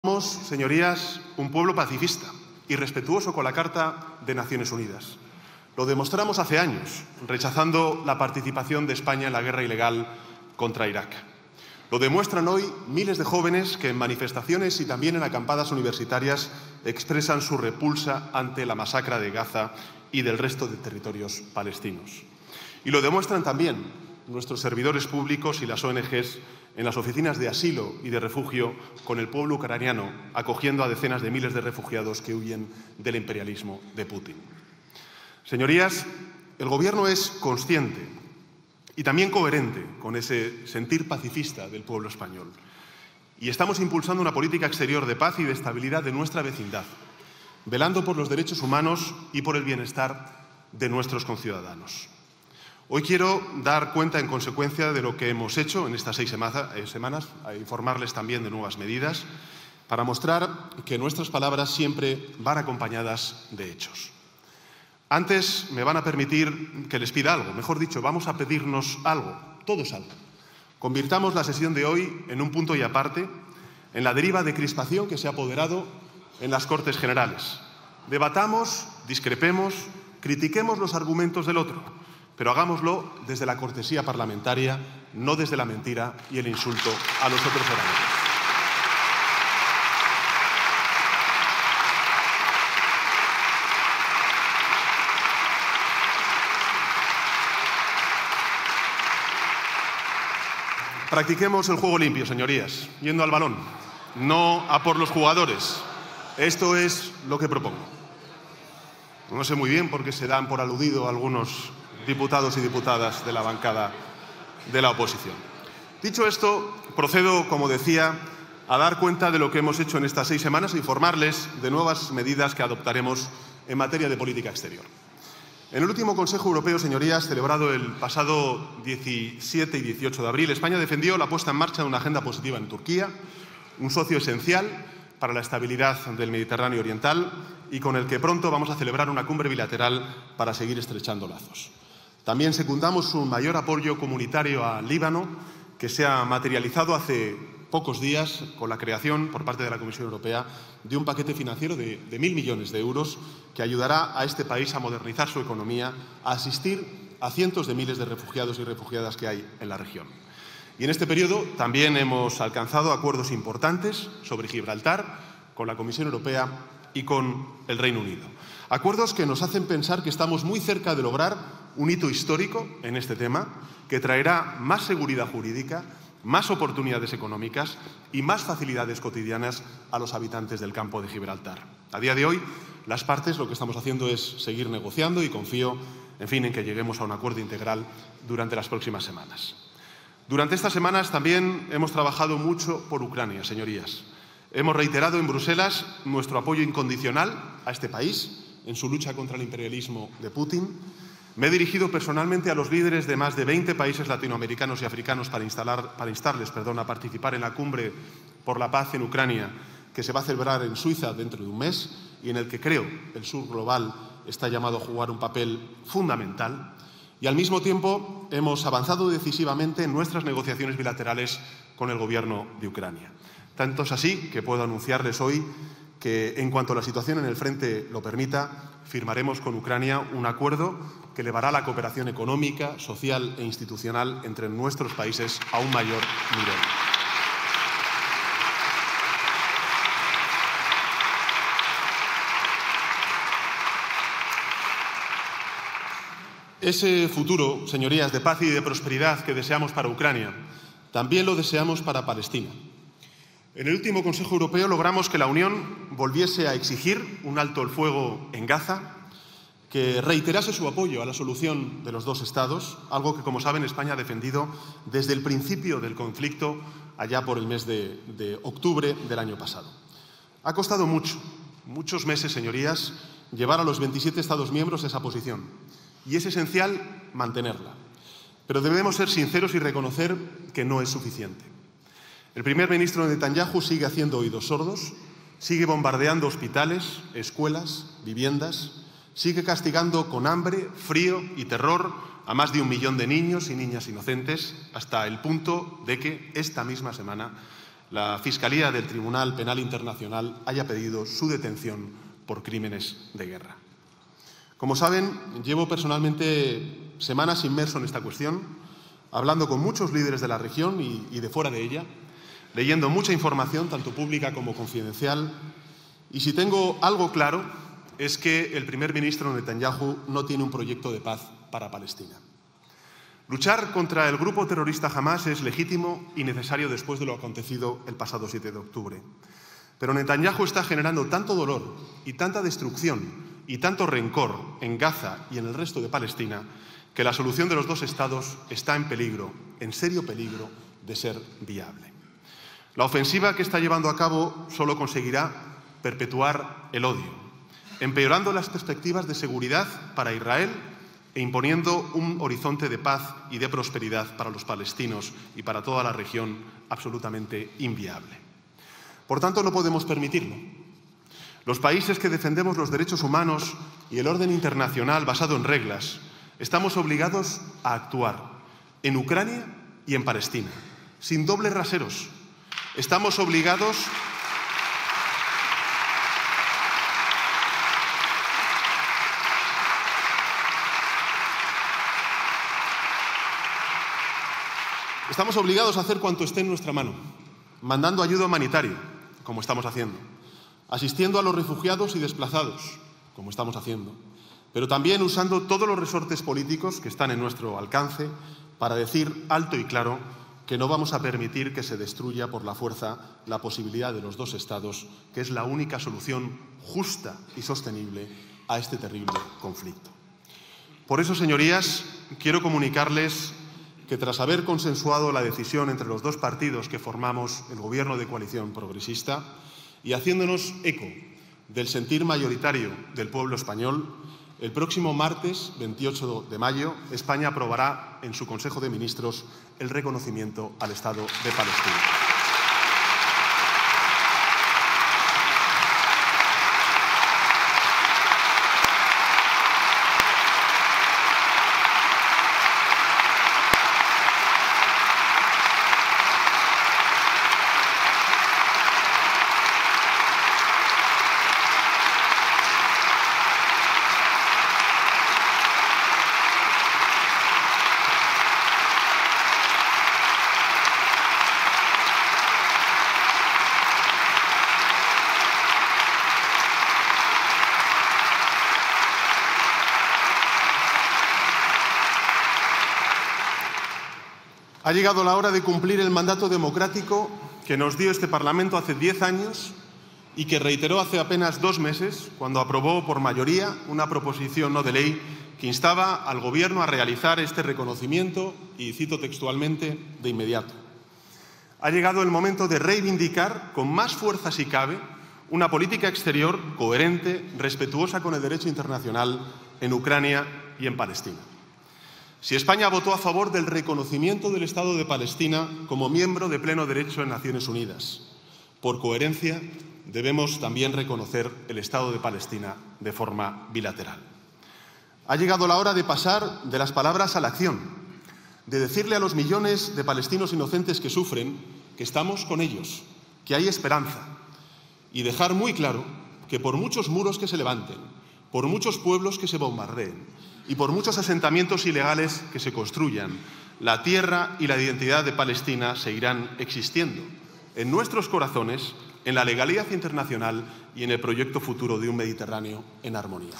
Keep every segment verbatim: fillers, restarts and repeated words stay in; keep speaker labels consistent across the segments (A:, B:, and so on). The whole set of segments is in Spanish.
A: Somos, señorías, un pueblo pacifista y respetuoso con la Carta de Naciones Unidas. Lo demostramos hace años, rechazando la participación de España en la guerra ilegal contra Irak. Lo demuestran hoy miles de jóvenes que en manifestaciones y también en acampadas universitarias expresan su repulsa ante la masacre de Gaza y del resto de territorios palestinos. Y lo demuestran también nuestros servidores públicos y las O N Ges en las oficinas de asilo y de refugio con el pueblo ucraniano, acogiendo a decenas de miles de refugiados que huyen del imperialismo de Putin. Señorías, el Gobierno es consciente y también coherente con ese sentir pacifista del pueblo español. Y estamos impulsando una política exterior de paz y de estabilidad de nuestra vecindad, velando por los derechos humanos y por el bienestar de nuestros conciudadanos. Hoy quiero dar cuenta, en consecuencia, de lo que hemos hecho en estas seis semanas, a informarles también de nuevas medidas, para mostrar que nuestras palabras siempre van acompañadas de hechos. Antes me van a permitir que les pida algo, mejor dicho, vamos a pedirnos algo, todos algo. Convirtamos la sesión de hoy en un punto y aparte en la deriva de crispación que se ha apoderado en las Cortes Generales. Debatamos, discrepemos, critiquemos los argumentos del otro, pero hagámoslo desde la cortesía parlamentaria, no desde la mentira y el insulto a los otros oradores. Practiquemos el juego limpio, señorías, yendo al balón, no a por los jugadores. Esto es lo que propongo. No sé muy bien por qué se dan por aludido algunos diputados y diputadas de la bancada de la oposición. Dicho esto, procedo, como decía, a dar cuenta de lo que hemos hecho en estas seis semanas e informarles de nuevas medidas que adoptaremos en materia de política exterior. En el último Consejo Europeo, señorías, celebrado el pasado diecisiete y dieciocho de abril, España defendió la puesta en marcha de una agenda positiva en Turquía, un socio esencial para la estabilidad del Mediterráneo oriental y con el que pronto vamos a celebrar una cumbre bilateral para seguir estrechando lazos. También secundamos un mayor apoyo comunitario a Líbano, que se ha materializado hace pocos días con la creación por parte de la Comisión Europea de un paquete financiero de, de mil millones de euros que ayudará a este país a modernizar su economía, a asistir a cientos de miles de refugiados y refugiadas que hay en la región. Y en este periodo también hemos alcanzado acuerdos importantes sobre Gibraltar con la Comisión Europea y con el Reino Unido. Acuerdos que nos hacen pensar que estamos muy cerca de lograr un hito histórico en este tema que traerá más seguridad jurídica, más oportunidades económicas y más facilidades cotidianas a los habitantes del campo de Gibraltar. A día de hoy, las partes lo que estamos haciendo es seguir negociando y confío, en fin, en que lleguemos a un acuerdo integral durante las próximas semanas. Durante estas semanas también hemos trabajado mucho por Ucrania, señorías. Hemos reiterado en Bruselas nuestro apoyo incondicional a este país en su lucha contra el imperialismo de Putin. Me he dirigido personalmente a los líderes de más de veinte países latinoamericanos y africanos para, instalar, para instarles perdón, a participar en la cumbre por la paz en Ucrania, que se va a celebrar en Suiza dentro de un mes y en el que creo el sur global está llamado a jugar un papel fundamental. Y al mismo tiempo hemos avanzado decisivamente en nuestras negociaciones bilaterales con el Gobierno de Ucrania. Tanto es así que puedo anunciarles hoy que, en cuanto la situación en el frente lo permita, firmaremos con Ucrania un acuerdo que elevará la cooperación económica, social e institucional entre nuestros países a un mayor nivel. Ese futuro, señorías, de paz y de prosperidad que deseamos para Ucrania, también lo deseamos para Palestina. En el último Consejo Europeo logramos que la Unión volviese a exigir un alto el fuego en Gaza, que reiterase su apoyo a la solución de los dos Estados, algo que, como saben, España ha defendido desde el principio del conflicto, allá por el mes de, de octubre del año pasado. Ha costado mucho, muchos meses, señorías, llevar a los veintisiete Estados miembros esa posición, y es esencial mantenerla. Pero debemos ser sinceros y reconocer que no es suficiente. El primer ministro Netanyahu sigue haciendo oídos sordos, sigue bombardeando hospitales, escuelas, viviendas, sigue castigando con hambre, frío y terror a más de un millón de niños y niñas inocentes, hasta el punto de que esta misma semana la Fiscalía del Tribunal Penal Internacional haya pedido su detención por crímenes de guerra. Como saben, llevo personalmente semanas inmerso en esta cuestión, hablando con muchos líderes de la región y, y de fuera de ella, leyendo mucha información, tanto pública como confidencial, y si tengo algo claro es que el primer ministro Netanyahu no tiene un proyecto de paz para Palestina. Luchar contra el grupo terrorista Hamás es legítimo y necesario después de lo acontecido el pasado siete de octubre. Pero Netanyahu está generando tanto dolor y tanta destrucción y tanto rencor en Gaza y en el resto de Palestina que la solución de los dos estados está en peligro, en serio peligro de ser viable. La ofensiva que está llevando a cabo solo conseguirá perpetuar el odio, empeorando las perspectivas de seguridad para Israel e imponiendo un horizonte de paz y de prosperidad para los palestinos y para toda la región absolutamente inviable. Por tanto, no podemos permitirlo. Los países que defendemos los derechos humanos y el orden internacional basado en reglas estamos obligados a actuar en Ucrania y en Palestina, sin dobles raseros. Estamos obligados Estamos obligados a hacer cuanto esté en nuestra mano, mandando ayuda humanitaria, como estamos haciendo, asistiendo a los refugiados y desplazados, como estamos haciendo, pero también usando todos los resortes políticos que están en nuestro alcance para decir alto y claro que no vamos a permitir que se destruya por la fuerza la posibilidad de los dos estados, que es la única solución justa y sostenible a este terrible conflicto. Por eso, señorías, quiero comunicarles que tras haber consensuado la decisión entre los dos partidos que formamos el Gobierno de coalición progresista y haciéndonos eco del sentir mayoritario del pueblo español, el próximo martes veintiocho de mayo España aprobará en su Consejo de Ministros el reconocimiento al Estado de Palestina. Ha llegado la hora de cumplir el mandato democrático que nos dio este Parlamento hace diez años y que reiteró hace apenas dos meses cuando aprobó por mayoría una proposición no de ley que instaba al Gobierno a realizar este reconocimiento, y cito textualmente, de inmediato. Ha llegado el momento de reivindicar con más fuerza si cabe una política exterior coherente, respetuosa con el derecho internacional en Ucrania y en Palestina. Si España votó a favor del reconocimiento del Estado de Palestina como miembro de pleno derecho en Naciones Unidas, por coherencia debemos también reconocer el Estado de Palestina de forma bilateral. Ha llegado la hora de pasar de las palabras a la acción, de decirle a los millones de palestinos inocentes que sufren que estamos con ellos, que hay esperanza, y dejar muy claro que por muchos muros que se levanten, por muchos pueblos que se bombardeen, y por muchos asentamientos ilegales que se construyan, la tierra y la identidad de Palestina seguirán existiendo en nuestros corazones, en la legalidad internacional y en el proyecto futuro de un Mediterráneo en armonía.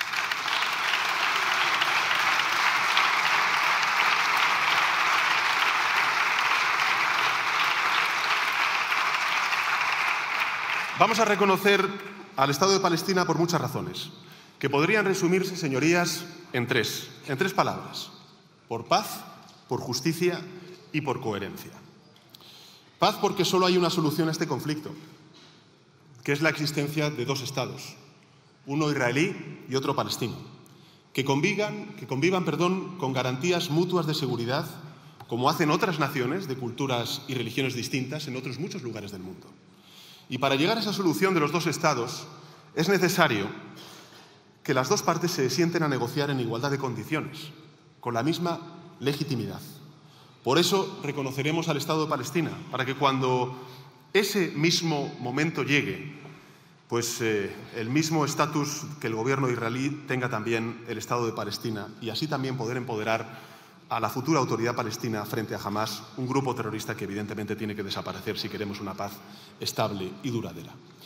A: Vamos a reconocer al Estado de Palestina por muchas razones, que podrían resumirse, señorías, en tres, en tres palabras: por paz, por justicia y por coherencia. Paz porque solo hay una solución a este conflicto, que es la existencia de dos estados, uno israelí y otro palestino, que convivan, que convivan, perdón, con garantías mutuas de seguridad, como hacen otras naciones de culturas y religiones distintas en otros muchos lugares del mundo. Y para llegar a esa solución de los dos estados es necesario que las dos partes se sienten a negociar en igualdad de condiciones, con la misma legitimidad. Por eso reconoceremos al Estado de Palestina, para que cuando ese mismo momento llegue, pues eh, el mismo estatus que el gobierno israelí tenga también el Estado de Palestina y así también poder empoderar a la futura autoridad palestina frente a Hamás, un grupo terrorista que evidentemente tiene que desaparecer si queremos una paz estable y duradera.